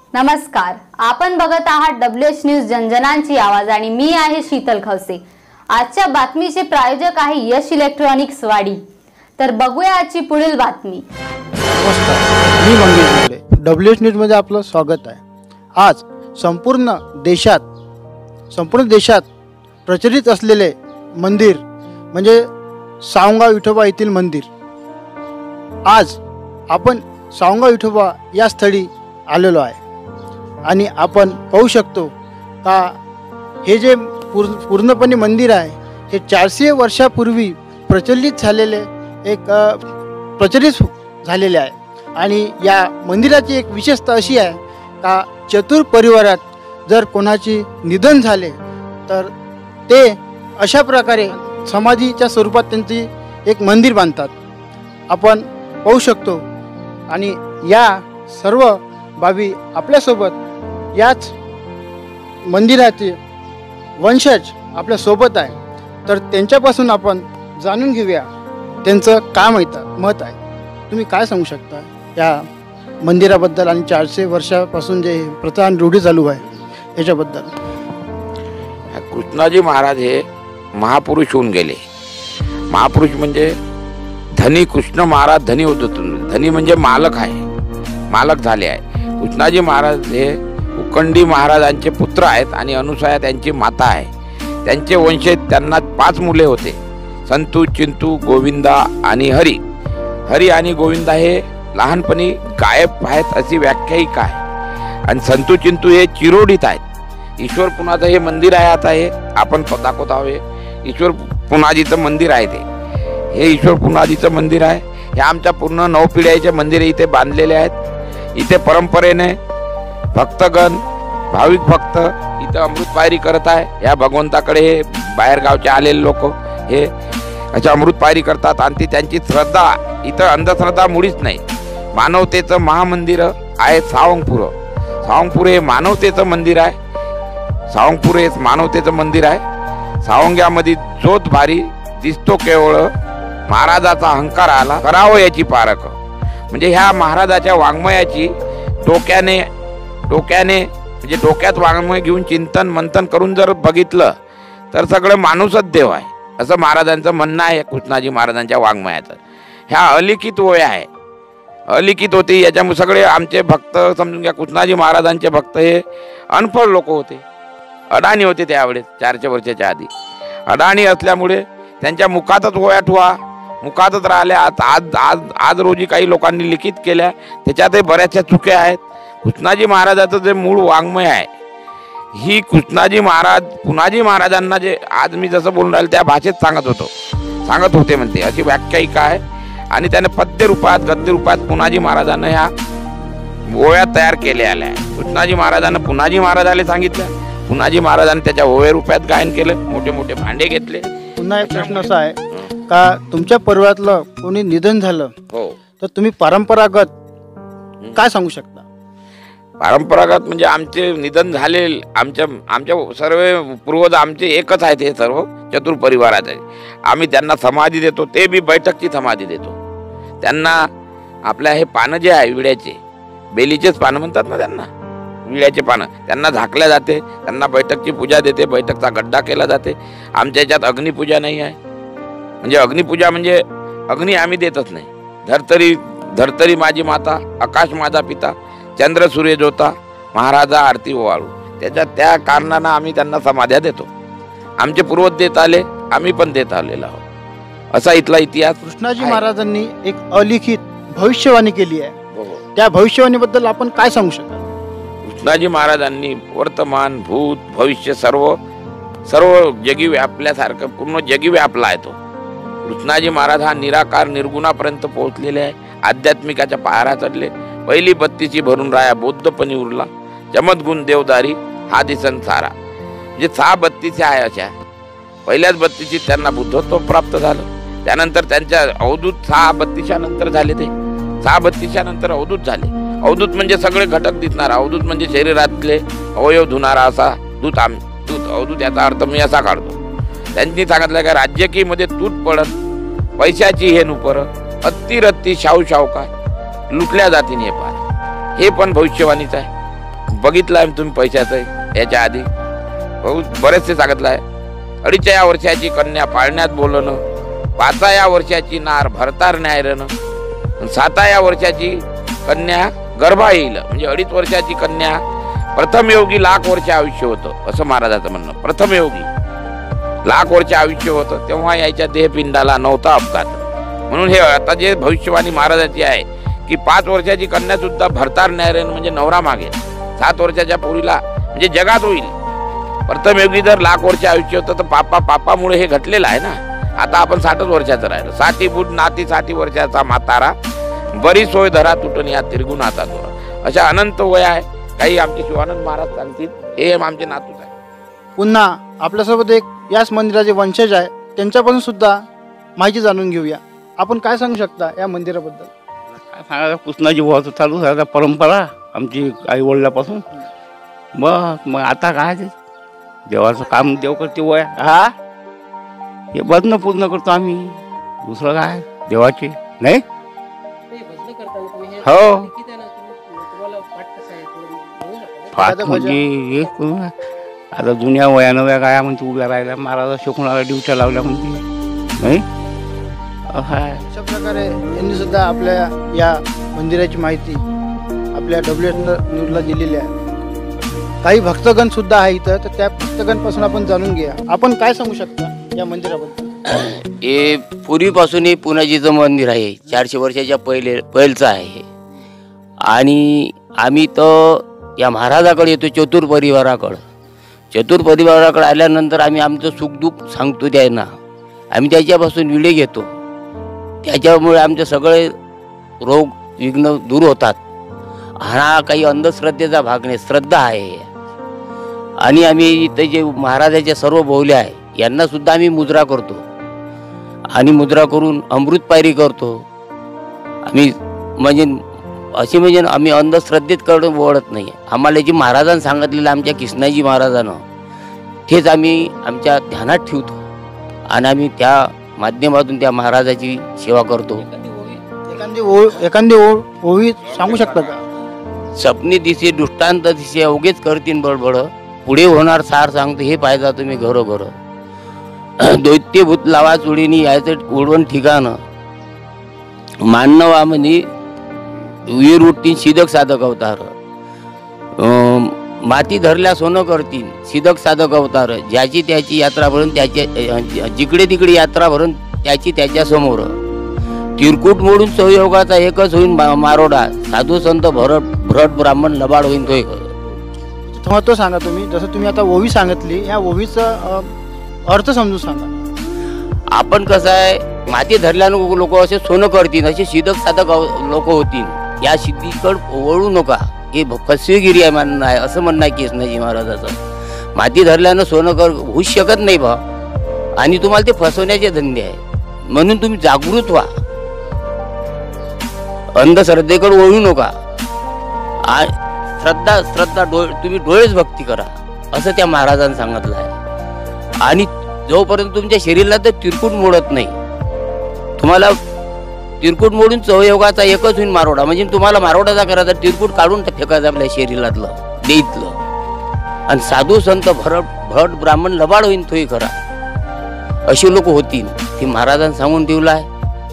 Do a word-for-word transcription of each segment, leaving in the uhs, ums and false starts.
नमस्कार, आपण बघत आहात डब्ल्यू एच न्यूज जनजनांची आवाज आणि मी आहे शीतल खवसे। आजच्या बातमीचे प्रायोजक आहे यश इलेक्ट्रॉनिक्स वाडी। तर बघूया आजची पुढील बातमी। नमस्कार, मी Mangesh More, W H news मध्ये आपलं स्वागत आहे। आज संपूर्ण देशात संपूर्ण देशात प्रचलित असलेले मंदिर म्हणजे सावंगाव विठोबा येथील मंदिर। आज आपण सावंगाव विठोबा या स्थळी आलेलो आहे आणि आपण पाहू शकतो का हे जे पूर्णपणे मंदिर आहे हे चारशे वर्षापूर्वी प्रचलित झालेले एक प्रचलित झालेले आहे। आणि या मंदिराची एक विशेषता अशी आहे का चतुर परिवारात जर कोणाचे निधन झाले तर ते अशा प्रकारे समाधीच्या स्वरूपात त्यांची एक मंदिर बांधतात, आपण पाहू शकतो। आणि या सर्व बाबी आपल्यासोबत याच मंदिराचे वंशज आपल्या सोबत आहे, तर त्यांच्यापासून आपण जाणून घेऊया त्यांचं काय माहित मत आहे। तुम्ही काय सांगू शकता या मंदिराबद्दल आणि चारशे वर्षापासून जे प्रथा आणि रूढी चालू आहे याच्याबद्दल? कृष्णाजी महाराज हे महापुरुष होऊन गेले। महापुरुष म्हणजे धनी कृष्ण महाराज धनी होतो, धनी म्हणजे मालक आहे, मालक झाले आहे। कृष्णाजी महाराज हे उकंडी महाराजांचे पुत्र आहेत आणि अनुसूया त्यांची माता आहे। त्यांचे वंशज, त्यांना पाच मुले होते, संतू, चिंतू, गोविंदा आणि हरी। हरी आणि गोविंदा हे लहानपणी गायब आहेत अशी व्याख्यायिका आहे आणि संतू चिंतू हे चिरोडीत आहेत। ईश्वर पुनाचं हे मंदिर आहे, आता हे आपण दाखवत आहोत ईश्वर पुनाजीचं मंदिर आहे। ते हे ईश्वर पुनाजीचं मंदिर आहे। हे आमच्या पूर्ण नऊ पिढ्याचे मंदिर इथे बांधलेले आहेत। इथे परंपरेने भक्तगण, भाविक भक्त इथं अमृत पायरी करत आहे। या भगवंताकडे हे बाहेरगावचे आलेले लोक हे अशा अमृत पायरी करतात आणि ती त्यांची श्रद्धा, इथं अंधश्रद्धा मुळीच नाही। मानवतेचं महामंदिर आहे सावंगपूर। सावंगपूर हे मानवतेचं मंदिर आहे। सावंगपूर हे मानवतेचं मंदिर आहे। सावंग्यामध्ये जोत भारी दिसतो, केवळ महाराजाचा अहंकार आला करावं याची पारख। म्हणजे ह्या महाराजाच्या वाङ्मयाची डोक्याने डोक्याने म्हणजे डोक्यात वाङ्मय घेऊन चिंतन मंथन करून जर बघितलं तर सगळं माणूसच देव आहे असं महाराजांचं म्हणणं आहे। कृष्णाजी महाराजांच्या वाङ्मयाचं ह्या अलिखित ओव्या आहे, अलिखित होती। याच्यामुळे सगळे आमचे भक्त समजून घ्या, कृष्णाजी महाराजांचे भक्त हे अनफळ लोक होते, अडाणी होते त्यावेळेस, चारशे वर्षाच्या आधी अडाणी असल्यामुळे त्यांच्या मुखातच ओव्या ठेवा, मुखातच राहिल्या। आज आज आज रोजी काही लोकांनी लिखित केल्या, त्याच्यातही बऱ्याचशा चुक्या आहेत। कृष्णाजी महाराजाचं जे मूळ वाङ्मय आहे ही कृष्णाजी महाराज पुनाजी महाराजांना जे आज मी जसं बोलून राहिलो त्या भाषेत सांगत होतो सांगत होते म्हणते अशी व्याख्यायिका आहे। आणि त्याने पद्य रूपात गद्य रूपात पुनाजी महाराजांना ह्या ओव्या तयार केल्या आल्या आहे। कृष्णाजी महाराजांना पुनाजी महाराजाला सांगितलं, पुनाजी महाराजांनी त्याच्या ओव्या रूपात गायन केलं, मोठे मोठे भांडे घेतले। पुन्हा एक प्रश्न असा आहे का तुमच्या परिवारातलं कोणी निधन झालं हो तर तुम्ही परंपरागत काय सांगू शकता? परंपरागत म्हणजे आमचे निधन झाले, आमच्या आमच्या सर्व पूर्वज आमचे एकच आहेत, हे सर्व चतुर परिवारात आहे। आम्ही त्यांना समाधी देतो, ते बी बैठकची समाधी देतो त्यांना। आपल्या हे पानं जे आहे विड्याचे, बेलीचेच पानं म्हणतात ना त्यांना, विड्याचे पानं, त्यांना झाकल्या जाते, त्यांना बैठकची पूजा देते, बैठकचा गड्डा केला जाते। आमच्या याच्यात अग्निपूजा नाही आहे, म्हणजे अग्निपूजा म्हणजे अग्नी आम्ही देतच नाही। धरतरी धरतरी माझी माता, आकाश माझा पिता, चंद्र सूर्य ज्योता, महाराजा आरती ओवाळू, त्याच्या त्या कारणानं आम्ही त्यांना समाध्या देतो। आमचे पूर्वज देत आले, आम्ही पण देत आलेलो आहोत, असा इथला इतिहास। कृष्णाजी महाराजांनी एक अलिखित भविष्यवाणी केली आहे, त्या भविष्यवाणीबद्दल आपण काय सांगू शकाल? कृष्णाजी महाराजांनी वर्तमान भूत भविष्य सर्व सर्व जगी व्यापल्यासारखं पूर्ण जगी व्यापला आहे तो। कृष्णाजी महाराज हा निराकार निर्गुणापर्यंत पोहोचलेले आहे, आध्यात्मिकाच्या पायऱ्या चढले। पहिली बत्तीची भरून राया बौद्धपणी उरला, चमत्गुण देवदारी हा दिसन सारा। म्हणजे सहा बत्तीचे आहे अशा, पहिल्याच बत्तीची त्यांना बुद्धत्व प्राप्त झालं, त्यानंतर त्यांच्या अवधूत सहा बत्तीच्या नंतर झाले, ते सहा बत्तीच्या नंतर अवधूत झाले। अवधूत म्हणजे सगळे घटक दिसणार, अवधूत म्हणजे शरीरातले अवयव धुणारा असा दूत आम दूत अवधूत याचा अर्थ मी असा काढतो। त्यांनी सांगितलं का राज्यकी मध्ये तूट पडत पैशाची हे नुपर, अत्ती रत्ती शाहू शाहूकार लुटल्या जातीने पार, हे पण भविष्यवाणीच आहे। बघितलं आहे तुम्ही पैशाचं याच्या आधी बहुत बरेचसे सांगितलं आहे. अडीचच्या या वर्षाची कन्या पाळण्यात बोलणं, पाचा या वर्षाची नार भरतार न्यायरणं, साता या वर्षाची कन्या गर्भा येईल. म्हणजे अडीच वर्षाची कन्या प्रथम योगी लाख वर्ष आयुष्य होतं असं महाराजाचं म्हणणं. प्रथम योगी लाख वर्ष आयुष्य होतं तेव्हा याच्या देहपिंडाला नव्हता अपघात. म्हणून हे आता जे भविष्यवाणी महाराजाची आहे की पाच वर्षाची कन्या सुद्धा भरतार न्यायरण म्हणजे नवरा मागेल, सात वर्षाच्या पोरीला म्हणजे जगात होईल. प्रथम योगी जर लाख वर्ष आयुष्य होतं तर पापा पापामुळे हे घटलेलं आहे ना. आता आपण साठच वर्षाचं राहिलो. साठी फूट नाती साठी वर्षाचा म्हातारा, बरी सोय धरा तुटून या तिरगुण आता दोरा. अशा अनंत वय आहे. काही आमचे शिवानंद महाराज सांगतील, हे आमचे नातूच आहे. पुन्हा आपल्यासोबत एक याच मंदिराचे वंशज आहे, त्यांच्यापासून सुद्धा माहिती जाणून घेऊया. आपण काय सांगू शकता या मंदिराबद्दल? काय सांगायचं, कृष्णाजी भावाचं चालू आहे परंपरा आमची आई वडिलापासून. बस मग आता काय ते देवाचं काम देव करते वय हा हे बदन पूर्ण करतो आम्ही. दुसरं काय देवाचे नाही. हो फाट म्हणजे हे करू ना. आता जुन्या वया नव्या गाया म्हणते उभ्या राहिल्या, महाराजा शोकणाला ड्युट्या लावल्या म्हणते नाही. अशा प्रकारे यांनी सुद्धा आपल्या या मंदिराची माहिती आपल्या डब्ल्यू एस न्यूजला दिलेली आहे. काही भक्तगण सुद्धा आहे इथं, तर त्या भक्तगणपासून आपण जाणून घ्या. आपण काय सांगू शकता या मंदिराबद्दल? हे पूर्वीपासून हे पुनाजीचं मंदिर आहे. चारशे वर्षाच्या पहिले पहिलचं आहे हे. आणि आम्ही तर या महाराजाकडे येतो, चतुर परिवाराकडं. चतुर परिवाराकडे आल्यानंतर आम्ही आमचं सुखदुःख सांगतो त्यांना. आम्ही त्याच्यापासून विडे घेतो. त्याच्यामुळे आमचे सगळे रोग विघ्न दूर होतात. हा काही अंधश्रद्धेचा भाग नाही, श्रद्धा आहे. आणि आम्ही इथे जे महाराजाच्या सर्व बोवल्या आहे यांना सुद्धा आम्ही मुद्रा करतो. आणि मुद्रा करून अमृत पायरी करतो आम्ही. म्हणजे अशी म्हणजे आम्ही अंधश्रद्धेत करून वळत नाही. आम्हाला जी महाराजांनी सांगितलेलं आमच्या कृष्णाजी महाराजानं तेच आम्ही आमच्या ध्यानात ठेवतो. आणि आम्ही त्या माध्यमातून त्या महाराजाची सेवा करतो. एखादी ओळ एखादी ओळ ओवी सांगू शकता का? सपनी दिसे दृष्टांत दिसे अवघेच करतीन बडबड, पुढे होणार सार सांगतो हे पाहिजा तुम्ही घरोघर. दैत्यभूत लावा चुडीनी यायचं उडवण ठिकाण, मानवा म्हणे वीर उठतीन सिदक साधक अवतार. माती धरल्या सोनं करतीन सिदक साधक अवतार, ज्याची त्याची यात्रा भरून त्याच्या जिकडे तिकडे यात्रा भरून त्याची त्याच्या समोर. तिरकूट मोडून सहयोगाचा एकच होईन मारोडा, साधू संत भरट भरट ब्राह्मण लबाड होईन तो एक. महत्व सांगा तुम्ही. जसं तुम्ही आता ओवी सांगितली, या ओवीचा अर्थ समजून सांगा. आपण कसं आहे, माती धरल्यानं लोक असे सोनं करतील, असे सिदक साधक लोक होतील. या सिद्धीकड वळू नका, हे फसवेगिरी आहे म्हणणं आहे, असं म्हणणं आहे कृष्णाजी महाराजाचं. माती धरल्यानं सोनं कर होऊच शकत नाही बा. आणि तुम्हाला ते फसवण्याचे धंदे आहे. म्हणून तुम्ही जागृत व्हा, अंधश्रद्धेकडे वळू नका. श्रद्धा श्रद्धा डोळे तुम्ही डोळेच भक्ती करा असं त्या महाराजांनी सांगितलं आहे. आणि जोपर्यंत तुमच्या शरीराला तर तिरकूट मोडत नाही, तुम्हाला तिरकूट मोडून सहयोगाचा एकच होईल मारोडा. म्हणजे तुम्हाला मारोडाचा करायचा, तिरकूट काढून फेकायचं आपल्या शरीरातलं देईतलं. आणि साधू संत भरट भट ब्राह्मण लबाड होईन तोही खरा, अशी लोक होतील. ती महाराजांनी सांगून ठेवलाय.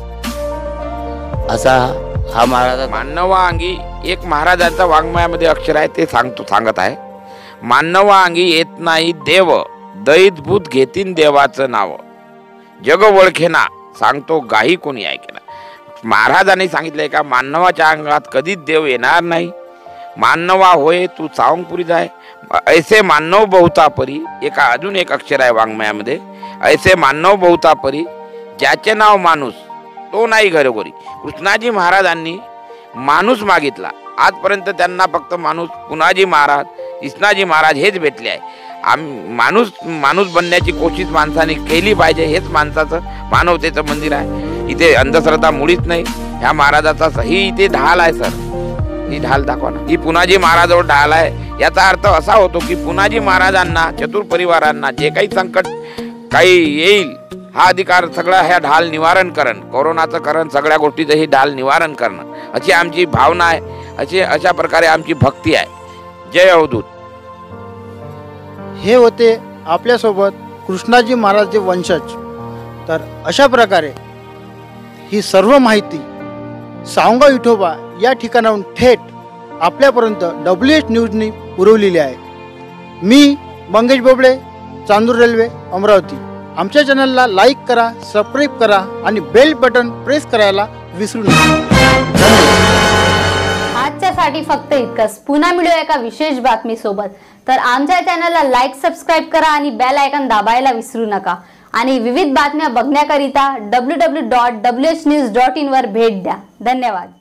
असा हा महाराज मानवा अंगी एक महाराजांचा वाङ्मयामध्ये अक्षर आहे, ते सांगतो सांगत आहे. मानवा अंगी येत नाही देव, दैतभूत घेतीन देवाचं नाव, जग वळखेना सांगतो गाही कोणी ऐकेना. महाराजांनी सांगितलंय का मानवाच्या अंगात कधीच देव येणार नाही. मानवा होय तू सावंगपुरी जाय, ऐसे मानव बहुता परी. एका अजून एक अक्षर आहे वाङ्मयामध्ये, ऐसे मानव बहुता परी, ज्याचे नाव माणूस तो नाही घरोघरी. कृष्णाजी महाराजांनी माणूस मागितला. आजपर्यंत त्यांना फक्त माणूस पुनाजी महाराज कृष्णाजी महाराज हेच भेटले आहे. आम माणूस माणूस बनण्याची कोशिश माणसाने केली पाहिजे, हेच माणसाचं मानवतेचं मंदिर आहे. इथे अंधश्रद्धा मुळीच नाही. ह्या महाराजाचा ही इथे ढाल आहे सर, ही ढाल दाखवा ना. ही पुनाजी महाराजावर ढाल आहे. याचा अर्थ असा होतो की पुनाजी महाराजांना चतुर परिवारांना जे काही संकट काही येईल, हा अधिकार सगळा ह्या ढाल निवारण करण, कोरोनाचं करण, सगळ्या गोष्टीचं ही ढाल निवारण करणं, अशी आमची भावना आहे. अशी अशा प्रकारे आमची भक्ती आहे. जय अवधूत. हे होते आपल्यासोबत कृष्णाजी महाराजचे वंशज. तर अशा प्रकारे ही सर्व माहिती सावंगा विठोबा या ठिकाणाहून थेट आपल्यापर्यंत डब्ल्यू एच न्यूजनी पुरवलेली आहे. मी मंगेश बोबडे, चांदूर रेल्वे, अमरावती. आमच्या चॅनलला लाईक करा, सबस्क्राईब करा आणि बेल बटन प्रेस करायला विसरू नका. आजच्यासाठी फक्त इतकंच. पुन्हा मिळूया एका विशेष बातमी सोबत. तर आमच्या चॅनलला लाईक, सबस्क्राईब करा आणि बेल आयकॉन दाबायला विसरू नका. आणि विविध बातम्या बघण्याकरिता W W W dot W H news dot in वर भेट द्या. धन्यवाद.